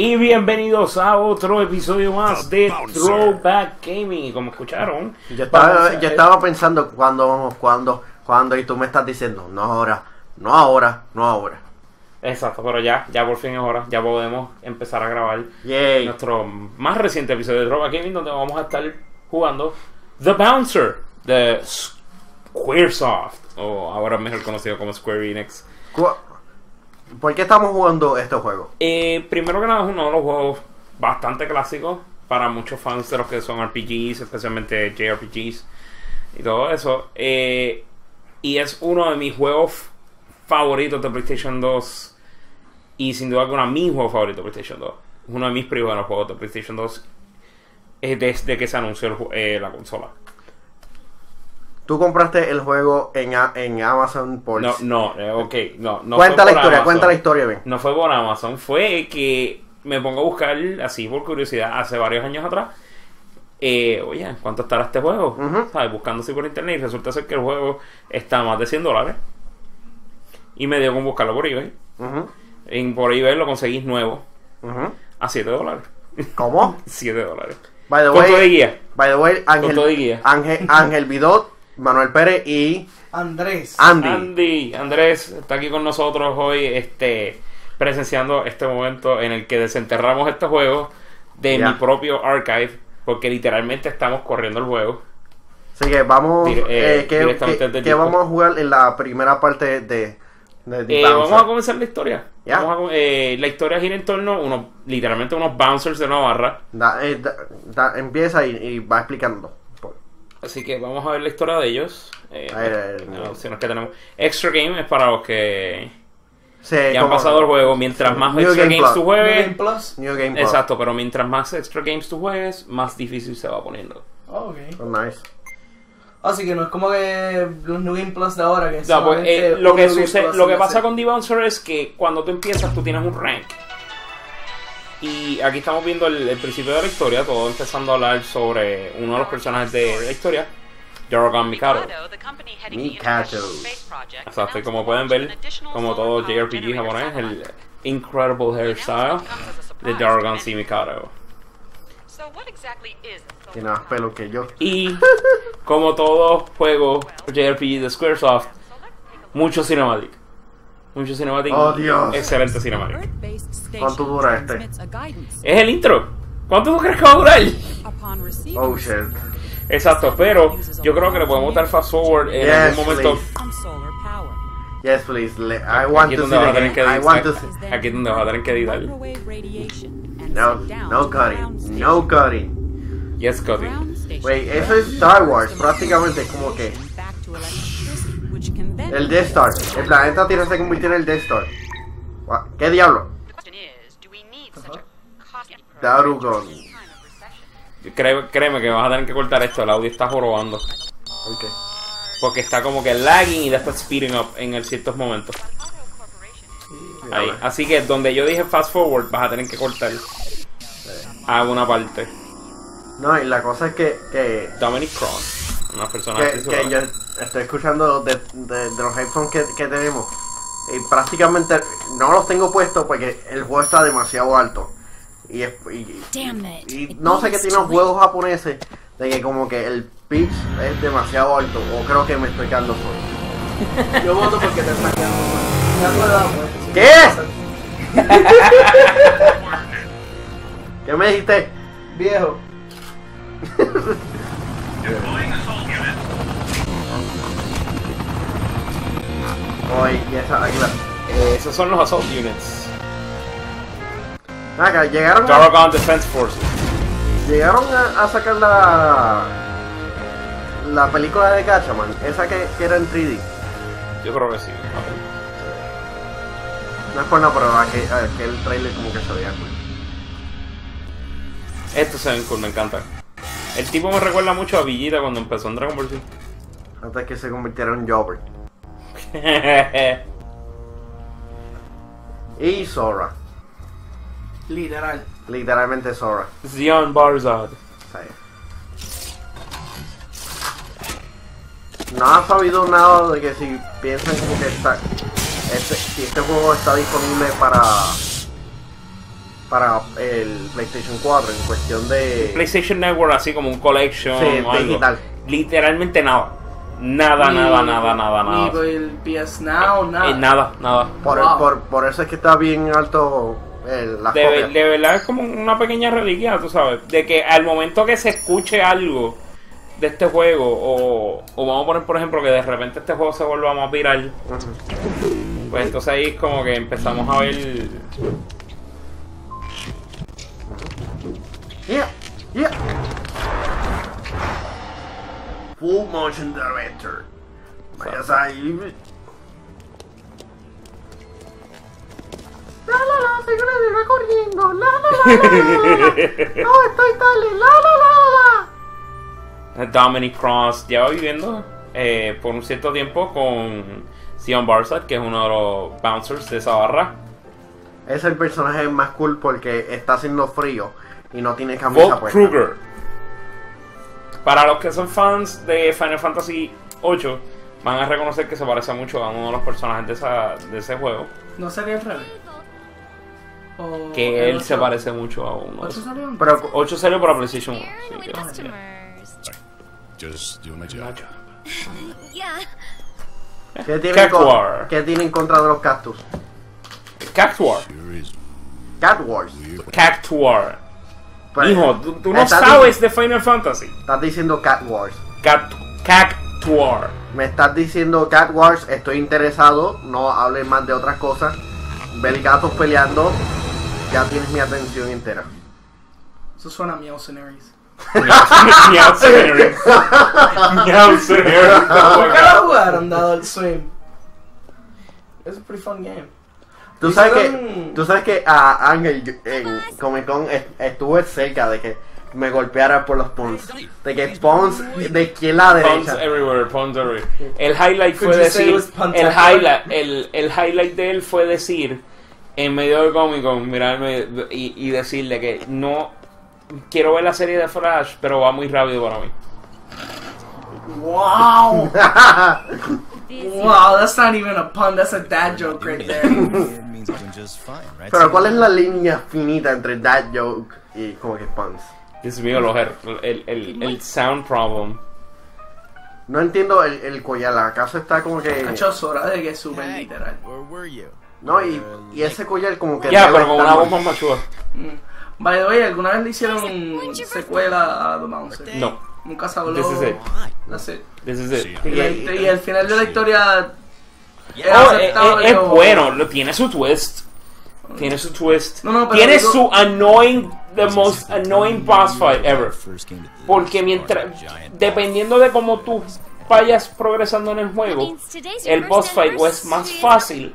Y bienvenidos a otro episodio más de Throwback Gaming. Y como escucharon, yo estaba pensando cuando y tú me estás diciendo no ahora. Exacto, pero ya por fin es hora. Ya podemos empezar a grabar Yay. nuestro más reciente episodio de Throwback Gaming, donde vamos a estar jugando The Bouncer de Squaresoft, o ahora mejor conocido como Square Enix. ¿Por qué estamos jugando este juego? Primero que nada, es uno de los juegos bastante clásicos para muchos fans de los que son RPGs, especialmente JRPGs y todo eso. Y es uno de mis juegos favoritos de PlayStation 2. Y sin duda alguna, mi juego favorito de PlayStation 2. Uno de mis primeros juegos de PlayStation 2 desde que se anunció la consola. ¿Tú compraste el juego en Amazon por...? No. Cuenta la historia bien. No fue por Amazon, fue que me pongo a buscar, así por curiosidad, hace varios años atrás. Oye, ¿cuánto estará este juego? ¿Sabes? Buscando así por internet, y resulta ser que el juego está a más de $100. Y me dio con buscarlo por eBay. Por eBay lo conseguís nuevo a $7. ¿Cómo? $7. By the way, Ángel Vidot, Manuel Pérez y Andrés está aquí con nosotros hoy, presenciando este momento en el que desenterramos este juego de mi propio archive, porque literalmente estamos corriendo el juego. Así que vamos directamente ¿qué vamos a jugar en la primera parte de vamos a comenzar la historia. La historia gira en torno literalmente unos bouncers de una barra. Empieza y va explicando. Así que vamos a ver la historia de ellos. Las opciones que tenemos. Extra Game es para los que ya han pasado el juego. Mientras más Extra Games tú juegues, New Game Plus. Exacto, pero mientras más Extra Games tú juegues, más difícil se va poniendo. Nice. Así que no es como que los New Game Plus de ahora que lo que pasa con The Bouncer es que cuando tú empiezas tú tienes un rank. Y aquí estamos viendo el principio de la historia, todo empezando a hablar sobre uno de los personajes de la historia, Daragon Mikado. Exacto, y como pueden ver, como todo JRPG japonés, el incredible hairstyle de Daragon Mikado. Tiene más pelo que yo. Y como todo juego JRPG de Squaresoft, mucho cinematic. Oh, Dios. Excelente cinematic. ¿Cuánto dura este? Es el intro. ¿Cuánto tú crees que va a durar? Oh shit. Exacto, pero yo creo que le podemos dar fast forward en algún momento. Yes, please. I want to see the game. I want to see. Aquí es donde vas a tener que editar. No cutting. Yes, cutting. Wait, eso es Star Wars, prácticamente como que el Death Star. El planeta Tierra se convirtió en el Death Star. ¿Qué diablo? Darugon. Créeme que vas a tener que cortar esto. El audio está jorobando. Okay. Porque está como que lagging y después speeding up en ciertos momentos. Ahí. Así que donde yo dije fast forward, vas a tener que cortar a una parte. No, y la cosa es que Dominic Cross, una persona que yo estoy escuchando de los headphones que tenemos, y prácticamente no los tengo puestos porque el juego está demasiado alto. Y no sé qué tienen los juegos japoneses de que como que el pitch es demasiado alto, o creo que me estoy quedando solo. Yo voto porque te estás quedando mal. ¿Qué? ¿Qué me dijiste? Viejo. Esos son los Assault Units. Acá, llegaron Daragon Defense Forces. Llegaron a sacar la película de Gatchaman, esa que era en 3D. Yo creo que sí. No es por nada, pero que el trailer como que se veía cool. Estos se ven cool, me encantan. El tipo me recuerda mucho a Villita cuando empezó en Dragon Ball Z. Antes que se convirtiera en Jobber. Y Sora. Literalmente Sora. Xion Barzad. No ha sabido nada de que si piensan como que si este juego está disponible para el PlayStation 4 en cuestión de PlayStation Network, así como un collection sí, o algo. digital. Literalmente nada. Nada. Ni por el PS Now, nada. Nada. Por eso es que está bien alto las copias. De verdad es como una pequeña reliquia, tú sabes. De que al momento que se escuche algo de este juego, o vamos a poner por ejemplo que de repente este juego se vuelva más viral, pues entonces ahí es como que empezamos a ver. Yeah. Full motion director. Vayas ahí. La, señora corriendo. La. No, estoy tal. La. Dominic Cross lleva viviendo por un cierto tiempo con Sion Barsad, que es uno de los bouncers de esa barra. Es el personaje más cool porque está haciendo frío y no tiene camisa Bob puesta. Kruger. Para los que son fans de Final Fantasy VIII, van a reconocer que se parece mucho a uno de los personajes de ese juego. ¿No sería el revés? Que él se parece mucho a uno. Pero 8 salió para PlayStation 1. Sí, Just doing my job. ¿Qué tiene en contra de los cactus? Cactuar. Cat Wars. Cactuar. Pero, Hijo, tú no sabes de Final Fantasy. Estás diciendo Cat Wars. Cactuar. Me estás diciendo Cat Wars, estoy interesado, no hables más de otras cosas. Ver gatos peleando, ya tienes mi atención entera. Eso suena a Meowcenaries. Meowcenaries. ¿Por qué lo jugaron dado el swim? Es un pretty fun game. Tú sabes que a Ángel en Comic Con estuve cerca de que me golpeara por los puns. De que puns de izquierda a derecha. Puns everywhere. El highlight fue decir. El highlight de él fue decir en medio de Comic Con, mirarme y decirle que no quiero ver la serie de Flash, pero va muy rápido para mí. Wow. Wow, that's not even a pun, that's a dad joke right there. Pero ¿cuál es la línea finita entre dad joke y como que puns? Dios mío, el sound problem. No entiendo el collar, ¿acaso está como que...? Cacho, hora de que es súper literal. No, y ese collar como que... Ya, pero con una voz más machua. By the way, ¿alguna vez le hicieron secuela a The Bouncer? No. Nunca se habló. This is it. That's it. This is it. Y el final de la historia... Es bueno, tiene su twist. Tiene su twist. No, pero tiene su the most annoying boss fight ever. Porque mientras, dependiendo de cómo tú vayas progresando en el juego, el boss fight o es más fácil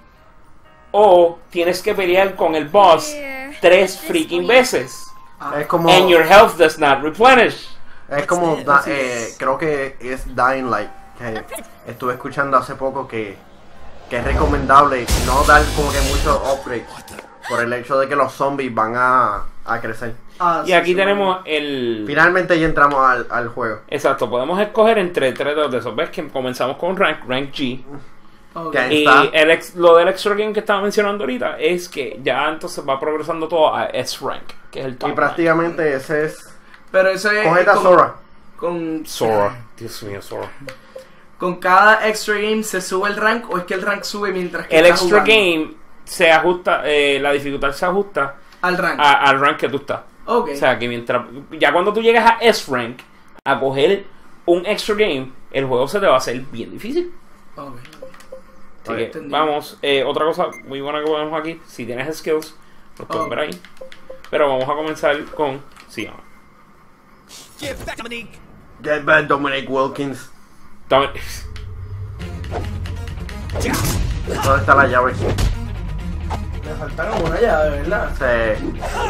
o tienes que pelear con el boss 3 freaking veces. Es como... And your health does not replenish. Es como, creo que es Dying Light, que estuve escuchando hace poco que es recomendable no dar como que muchos upgrades por el hecho de que los zombies van a crecer. Y aquí tenemos el... Finalmente ya entramos al juego. Exacto, podemos escoger entre 3 de esos. ¿Ves que comenzamos con Rank G? Okay. Y lo del extra game que estaba mencionando ahorita es que ya entonces va progresando todo a S-Rank, que es el top. Y prácticamente ese es... Pero eso es... Cogete a Sora. Sora. Dios mío, Sora. ¿Con cada extra game se sube el rank o es que el rank sube mientras que el estás extra jugando? Game se ajusta, la dificultad se ajusta al rank. Al rank que tú estás. Okay. O sea, que mientras... Ya cuando tú llegas a S-Rank, a coger un extra game, el juego se te va a hacer bien difícil. Okay. Así que, vamos, otra cosa muy buena que podemos aquí, si tienes skills, los pueden ver ahí. Pero vamos a comenzar con Sion. Get back, Dominic Wilkins. ¿Dónde está la llave? Me faltaron una llave, ¿verdad? Sí.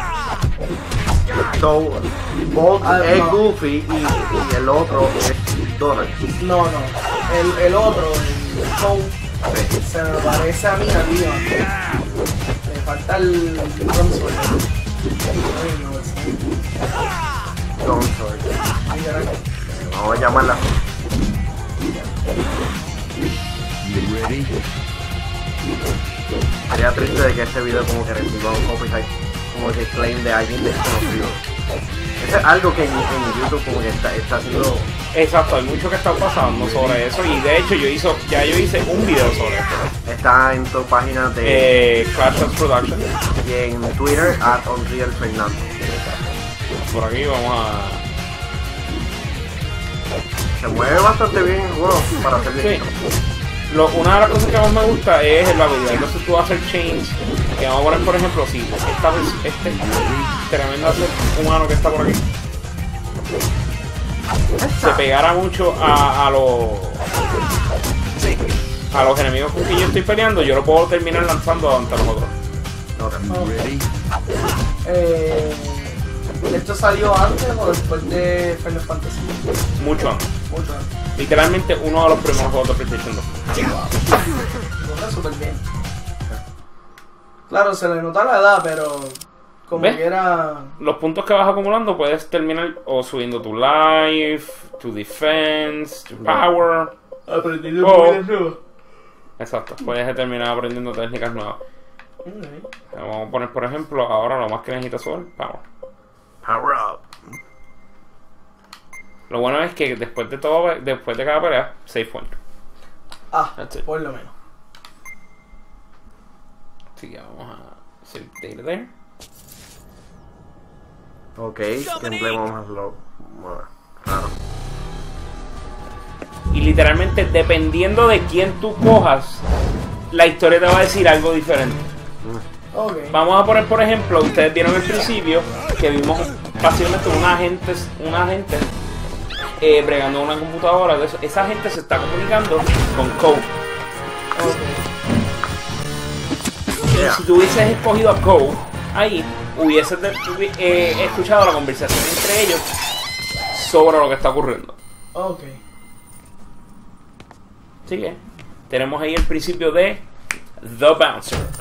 So, Bolt es no. Goofy y el otro es Donald. No. El otro, el Cole, se me parece a mí arriba. Me falta el Consort. Vamos a llamarla. Sería triste de que este video como que reciba un copyright. como que claim de alguien desconocido. Eso es algo que en YouTube como que está haciendo... Exacto, hay mucho que está pasando sobre eso y de hecho yo hice un video sobre esto. Está en tu página de Clash of Production y en Twitter @UnrealFernando. Por aquí vamos a... Se mueve bastante bien el juego para hacer bien. Una de las cosas que más me gusta es la habilidad. Entonces tú vas a hacer chains, que vamos a poner por ejemplo si este tremendo ser humano que está por aquí se pegara mucho a los enemigos con quien yo estoy peleando, yo lo puedo terminar lanzando ante los otros. ¿Esto salió antes o después de Final Fantasy? Mucho antes. Mucho antes. Literalmente uno de los primeros juegos de PlayStation 2. Está súper bien. Claro, se le nota la edad, pero como ¿ves? que era... Los puntos que vas acumulando puedes terminar o subiendo tu life, tu defense, tu power. Aprendiendo cosas nuevas. Exacto, puedes terminar aprendiendo técnicas nuevas. Vamos a poner por ejemplo, ahora lo más que necesitas es power. Power up. Lo bueno es que después de cada pelea, save point. That's it. Por lo menos. Así que vamos a hacer data there. Ok, siempre vamos a hacerlo. Bueno, claro. Y literalmente dependiendo de quién tú cojas, la historia te va a decir algo diferente. Okay. Vamos a poner por ejemplo, ustedes vieron al principio que vimos básicamente un agente bregando en una computadora. De eso, esa gente se está comunicando con Code. Y si tú hubieses escogido a Code ahí, hubieses escuchado la conversación entre ellos sobre lo que está ocurriendo. Ok. Así que tenemos ahí el principio de The Bouncer.